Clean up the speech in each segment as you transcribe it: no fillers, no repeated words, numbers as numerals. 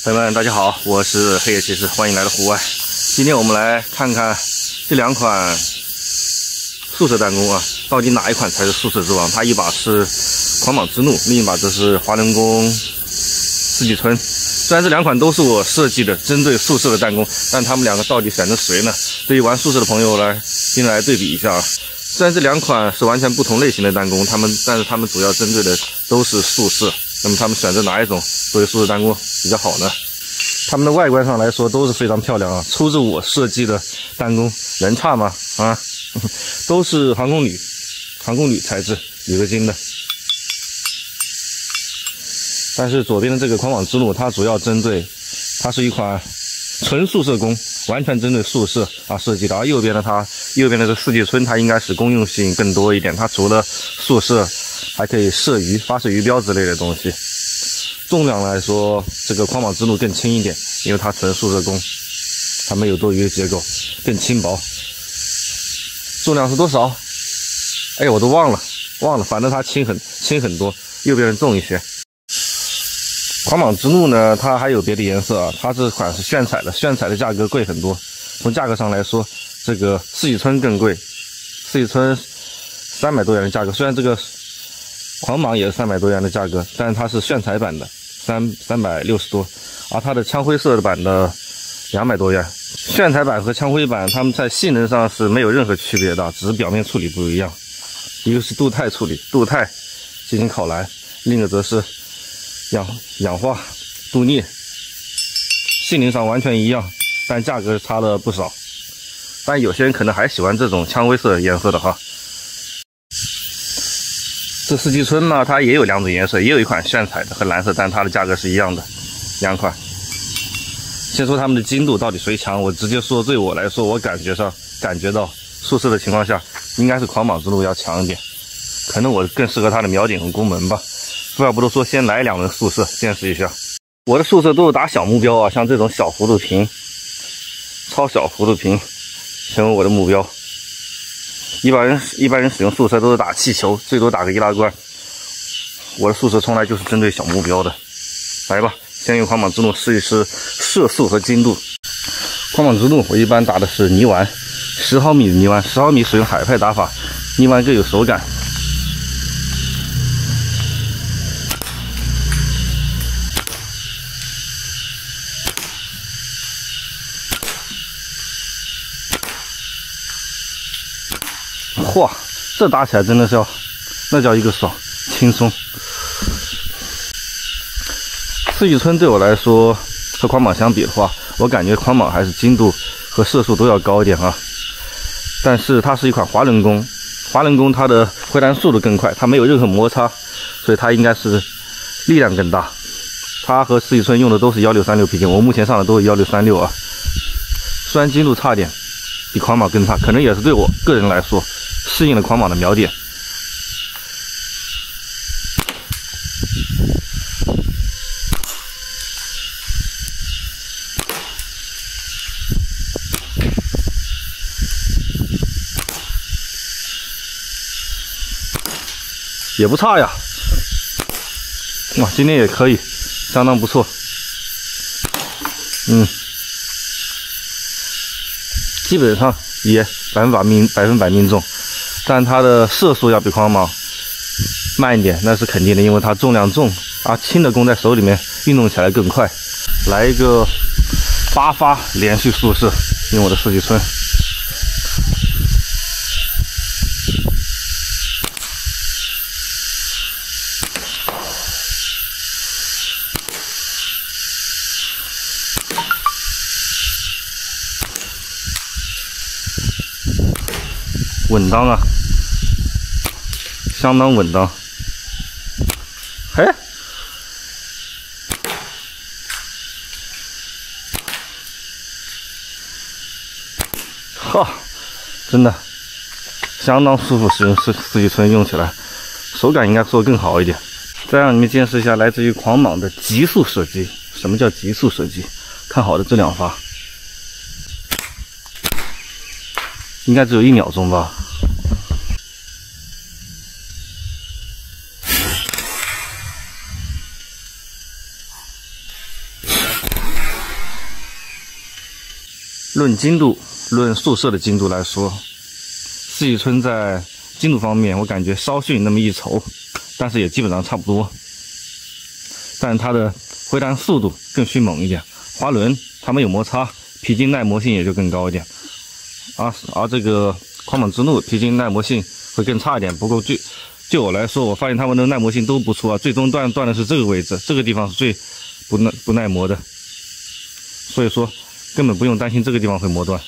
朋友们，大家好，我是黑夜骑士，欢迎来到户外。今天我们来看看这两款速射弹弓啊，到底哪一款才是速射之王？它一把是狂蟒之怒，另一把则是华能弓四季春。虽然这两款都是我设计的针对速射的弹弓，但他们两个到底选择谁呢？对于玩速射的朋友来，今天来对比一下啊。虽然这两款是完全不同类型的弹弓，但是他们主要针对的都是速射。那么他们选择哪一种作为速射弹弓比较好呢？它们的外观上来说都是非常漂亮啊，出自我设计的弹弓，能差吗？啊，都是航空铝材质，铝合金的。但是左边的这个狂蟒之怒，它主要针对，它是一款纯速射弓，完全针对速射啊设计的。而右边的这四季春，它应该是功用性更多一点，它除了速射，还可以射鱼、发射鱼标之类的东西。重量来说，这个狂蟒之怒更轻一点，因为它纯速射弓，它没有多余的结构，更轻薄。重量是多少？哎，我都忘了，反正它轻很多，右边人重一些。狂蟒之怒呢，它还有别的颜色啊，它这款是炫彩的，炫彩的价格贵很多。从价格上来说，这个四季春更贵，四季春300多元的价格，虽然这个狂蟒也是300多元的价格，但是它是炫彩版的，360多，而它的枪灰色的版的200多元。炫彩版和枪灰版，它们在性能上是没有任何区别的，只是表面处理不一样。一个是镀钛处理，镀钛进行烤蓝，另一个则是氧化镀镍，性能上完全一样，但价格差了不少。但有些人可能还喜欢这种枪灰色颜色的哈。这四季春呢，它也有两种颜色，也有一款炫彩的和蓝色，但它的价格是一样的，两款。先说它们的精度到底谁强，我直接说，对我来说，我感觉到速射的情况下，应该是狂蟒之怒要强一点，可能我更适合它的瞄点和攻门吧。废话不多说，先来2轮速射见识一下。我的速射都是打小目标啊，像这种小幅度屏、超小幅度屏成为我的目标。一般人使用速射都是打气球，最多打个易拉罐。我的速射从来就是针对小目标的。来吧，先用狂蟒之怒试一试射速和精度。狂蟒之怒我一般打的是泥丸，10毫米的泥丸，10毫米使用海派打法，泥丸更有手感。嚯，这打起来真的是那叫一个爽，轻松。四季春对我来说和狂蟒相比的话，我感觉狂蟒还是精度和射速都要高一点啊。但是它是一款华能弓，华能弓它的回弹速度更快，它没有任何摩擦，所以它应该是力量更大。它和四季春用的都是1636皮筋，我目前上的都是1636啊。虽然精度差点，比狂蟒更差，可能也是对我个人来说适应了狂蟒的瞄点。也不差呀，哇，今天也可以，相当不错。基本上也100%命中，但它的射速要比狂蟒慢一点，那是肯定的，因为它重量重，而轻的弓在手里面运动起来更快。来一个8发连续速射，用我的四季春。稳当啊，相当稳当。嘿，哈，真的相当舒服，使用四季春用起来，手感应该说更好一点。再让你们见识一下来自于狂蟒的极速射击。什么叫极速射击？看好的这2发，应该只有1秒钟吧。 论精度，论速射的精度来说，四季春在精度方面，我感觉稍逊那么一筹，但是也基本上差不多。但是它的回弹速度更迅猛一点，滑轮它没有摩擦，皮筋耐磨性也就更高一点。而这个狂蟒之怒皮筋耐磨性会更差一点。不过就我来说，我发现它们的耐磨性都不错啊。最终断的是这个位置，这个地方是最不耐磨的，所以说根本不用担心这个地方会磨断。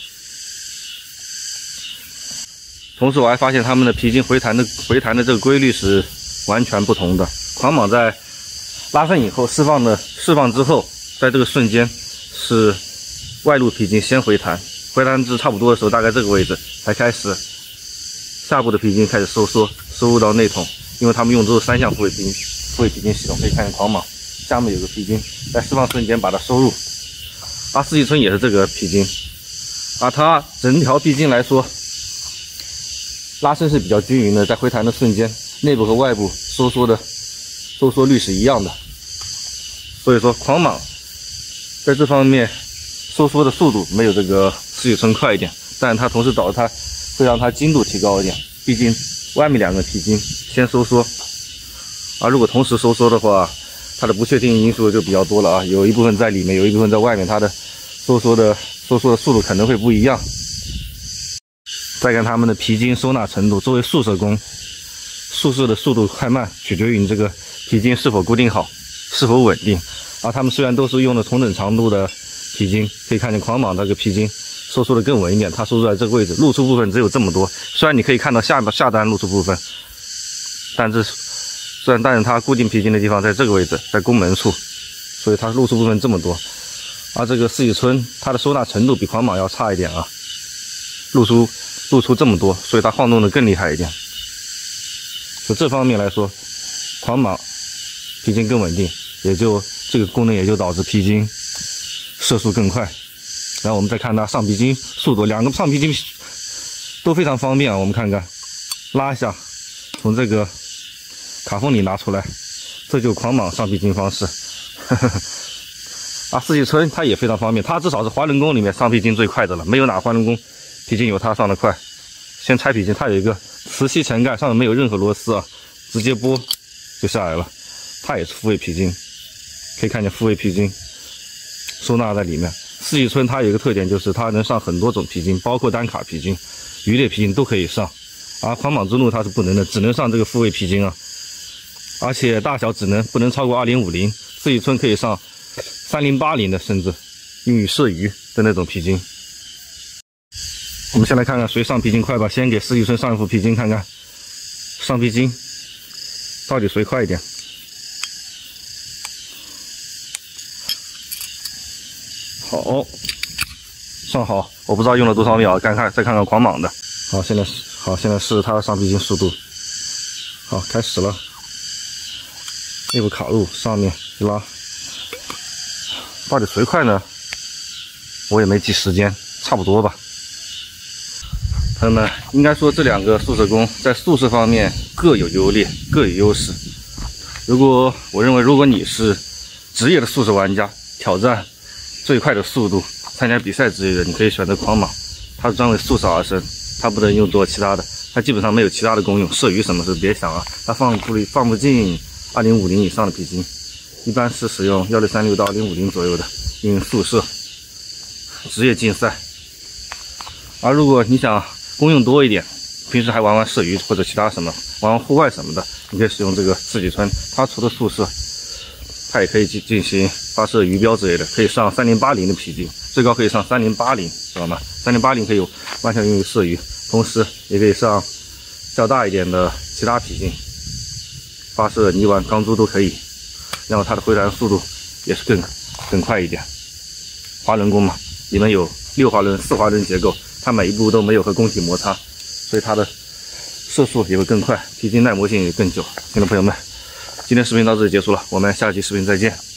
同时我还发现它们的皮筋回弹的这个规律是完全不同的。狂蟒在拉伸以后释放之后，在这个瞬间是外露皮筋先回弹，回弹至差不多的时候，大概这个位置才开始下部的皮筋开始收缩，收入到内筒。因为它们用的都是3项复位皮筋系统，可以看见狂蟒下面有个皮筋在释放瞬间把它收入。四季春也是这个皮筋，它整条皮筋来说，拉伸是比较均匀的，在回弹的瞬间，内部和外部收缩率是一样的。所以说狂蟒在这方面收缩的速度没有这个四季春快一点，但是它同时导致它会让它精度提高一点。毕竟外面2个皮筋先收缩，如果同时收缩的话，它的不确定因素就比较多了啊，有一部分在里面，有一部分在外面，它的收缩的速度可能会不一样。再看它们的皮筋收纳程度，作为速射工，速射的速度快慢取决于你这个皮筋是否固定好，是否稳定。它们虽然都是用的同等长度的皮筋，可以看见狂蟒这个皮筋收缩的更稳一点，它收缩在这个位置，露出部分只有这么多。虽然你可以看到下端露出部分，但是它固定皮筋的地方在这个位置，在宫门处，所以它露出部分这么多。这个四季春它的收纳程度比狂蟒要差一点啊，露出这么多，所以它晃动的更厉害一点。就这方面来说，狂蟒皮筋更稳定，这个功能也就导致皮筋射速更快。然后我们再看它上皮筋速度，2个上皮筋都非常方便啊。我们看看，拉一下，从这个卡缝里拿出来，这就是狂蟒上皮筋方式。四季春它也非常方便，它至少是滑轮弓里面上皮筋最快的了，没有哪滑轮弓皮筋有它上的快。先拆皮筋，它有一个磁吸前盖，上面没有任何螺丝啊，直接拨就下来了。它也是复位皮筋，可以看见复位皮筋收纳在里面。四季春它有一个特点，就是它能上很多种皮筋，包括单卡皮筋、鱼类皮筋都可以上。狂蟒之怒它是不能的，只能上这个复位皮筋啊，而且大小不能超过2050。四季春可以上3080的，甚至用于射鱼的那种皮筋。我们先来看看谁上皮筋快吧。先给四季春上一副皮筋看看，上皮筋到底谁快一点。好，上好，我不知道用了多少秒，再看看狂蟒的。现在试它的上皮筋速度。好，开始了。内部卡入，上面一拉，到底谁快呢？我也没记时间，差不多吧。朋友们，应该说这2个速射工在速射方面各有优劣，各有优势。我认为，如果你是职业的速射玩家，挑战最快的速度，参加比赛之类的，你可以选择狂蟒，它是专为速射而生，它不能用作其他的，它基本上没有其他的功用，射鱼什么是别想啊，它放不进2050以上的皮筋，一般是使用1636到2050左右的，用速射职业竞赛。而如果你想功用多一点，平时还玩射鱼或者其他什么，玩户外什么的，你可以使用这个四季春，它除了速射，它也可以进行发射鱼标之类的，可以上3080的皮筋，最高可以上3080，知道吗？3080可以完全用于射鱼，同时也可以上较大一点的其他皮筋，发射泥丸、钢珠都可以。然后它的回弹速度也是更快一点。滑轮弓嘛，里面有6滑轮、4滑轮结构，它每一步都没有和弓体摩擦，所以它的射速也会更快，皮筋耐磨性也更久。听众朋友们，今天视频到这里结束了，我们下期视频再见。